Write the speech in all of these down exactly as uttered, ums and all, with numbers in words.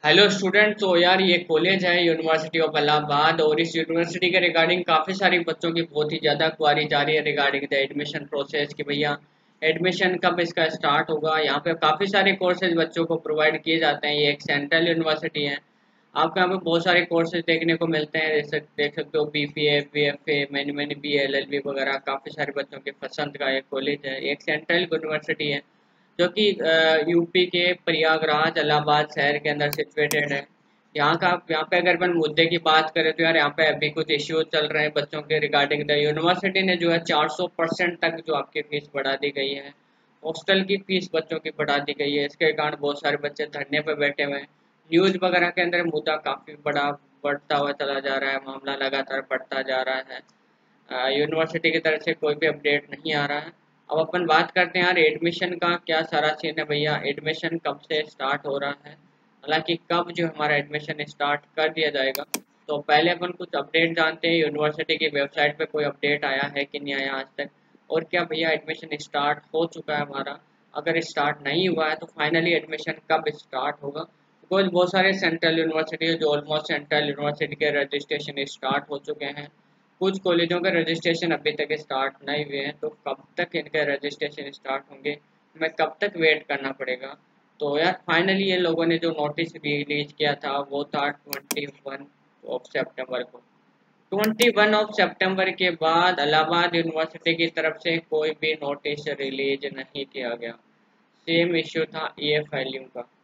Hello student. तो यार ये कॉलेज है यूनिवर्सिटी ऑफ इलाहाबाद, और इस यूनिवर्सिटी के रिगार्डिंग काफ़ी सारी बच्चों की बहुत ही ज़्यादा क्वारी जा रही है रिगार्डिंग द एडमिशन प्रोसेस कि भैया एडमिशन कब इसका स्टार्ट होगा। यहाँ पे काफ़ी सारे कोर्सेज बच्चों को प्रोवाइड किए जाते हैं। ये एक सेंट्रल यूनिवर्सिटी है। आपको यहाँ पे बहुत सारे कोर्सेज देखने को मिलते हैं, जैसे देख सकते हो B P A, B F A, many many B L L B वगैरह। काफ़ी सारे बच्चों के पसंद का एक कॉलेज है, एक सेंट्रल यूनिवर्सिटी है जो कि यूपी के प्रयागराज इलाहाबाद शहर के अंदर सिचुएटेड है। यहाँ का यहाँ पे अगर अपन मुद्दे की बात करें तो यार यहाँ पे अभी कुछ इश्यूज चल रहे हैं बच्चों के रिगार्डिंग द यूनिवर्सिटी ने जो है चार सौ परसेंट तक जो आपकी फीस बढ़ा दी गई है। हॉस्टल की फीस बच्चों की बढ़ा दी गई है। इसके कारण बहुत सारे बच्चे धरने पर बैठे हुए हैं। न्यूज़ वगैरह के अंदर मुद्दा काफ़ी बड़ा बढ़ता हुआ चला जा रहा है, मामला लगातार बढ़ता जा रहा है। यूनिवर्सिटी की तरफ से कोई भी अपडेट नहीं आ रहा है। अब अपन बात करते हैं यार एडमिशन का क्या सारा सीन है भैया, एडमिशन कब से स्टार्ट हो रहा है, हालांकि कब जो हमारा एडमिशन स्टार्ट कर दिया जाएगा। तो पहले अपन कुछ अपडेट जानते हैं, यूनिवर्सिटी की वेबसाइट पे कोई अपडेट आया है कि नहीं आया आज तक, और क्या भैया एडमिशन स्टार्ट हो चुका है हमारा। अगर स्टार्ट नहीं हुआ है तो फाइनली एडमिशन कब स्टार्ट होगा, बिकॉज बहुत सारे सेंट्रल यूनिवर्सिटी है जो ऑलमोस्ट सेंट्रल यूनिवर्सिटी के रजिस्ट्रेशन स्टार्ट हो चुके हैं। कुछ कॉलेजों के रजिस्ट्रेशन अभी तक स्टार्ट नहीं हुए हैं, तो कब तक इनके रजिस्ट्रेशन स्टार्ट होंगे, हमें कब तक वेट करना पड़ेगा। तो यार फाइनली ये लोगों ने जो नोटिस रिलीज किया था वो था ट्वेंटी वन ऑफ सितंबर को। ट्वेंटी वन ऑफ सितंबर के बाद इलाहाबाद यूनिवर्सिटी की तरफ से कोई भी नोटिस रिलीज नहीं किया गया। सेम इश्यू था ई एफ एल यू का।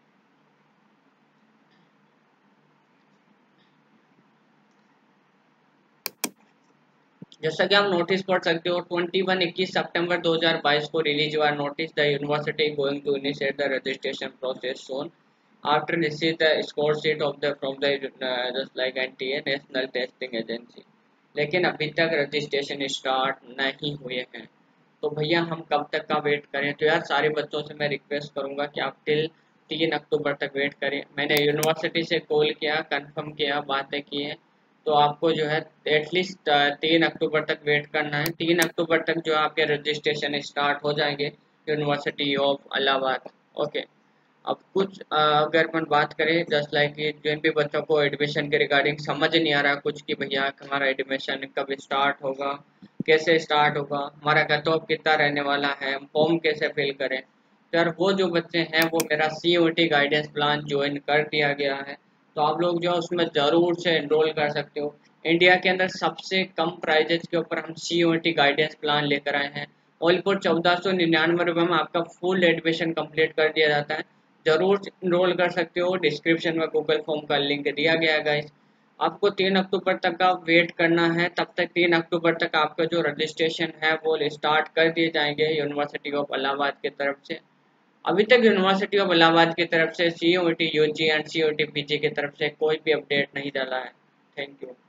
जैसा कि आप नोटिस पढ़ सकते हो, ट्वेंटी वन इक्कीस सितंबर दो हज़ार बाईस को रिलीज हुआ notice, the university going to initiate the registration process soon after receive the score sheet of the from the just like N T A national testing agency. लेकिन अभी तक रजिस्ट्रेशन स्टार्ट नहीं हुए हैं। तो भैया हम कब तक का वेट करें। तो यार सारे बच्चों से मैं रिक्वेस्ट करूंगा कि आप टिल तीन अक्टूबर तक वेट करें। मैंने यूनिवर्सिटी से कॉल किया, कंफर्म किया, बातें की हैं, तो आपको जो है एटलीस्ट तीन अक्टूबर तक वेट करना है। तीन अक्टूबर तक जो आपके रजिस्ट्रेशन स्टार्ट हो जाएंगे यूनिवर्सिटी ऑफ इलाहाबाद। ओके। अब कुछ अ, अगर अपन बात करें जस्ट लाइक जिन भी बच्चों को एडमिशन के रिगार्डिंग समझ नहीं आ रहा कुछ कि भैया हमारा एडमिशन कब स्टार्ट होगा, कैसे स्टार्ट होगा, हमारा कट ऑफ कितना रहने वाला है, हम फॉर्म कैसे फिल करें। तो यार वो जो बच्चे हैं वो मेरा C O T guidance plan join कर दिया गया है, तो आप लोग जो है उसमें ज़रूर से एनरोल कर सकते हो। इंडिया के अंदर सबसे कम प्राइजेज के ऊपर हम C O T guidance plan लेकर आए हैं। ऑल फॉर चौदह सौ निन्यानवे रुपये में आपका फुल एडमिशन कंप्लीट कर दिया जाता है। जरूर इनरोल कर सकते हो, डिस्क्रिप्शन में गूगल फॉर्म का लिंक दिया गया है गाइस। आपको तीन अक्टूबर तक का वेट करना है, तब तक तीन अक्टूबर तक आपका जो रजिस्ट्रेशन है वो स्टार्ट कर दिए जाएंगे यूनिवर्सिटी ऑफ इलाहाबाद की तरफ से। अभी तक यूनिवर्सिटी ऑफ इलाहाबाद की तरफ से C O T, U G and C O T P G की तरफ से कोई भी अपडेट नहीं डाला है। Thank you.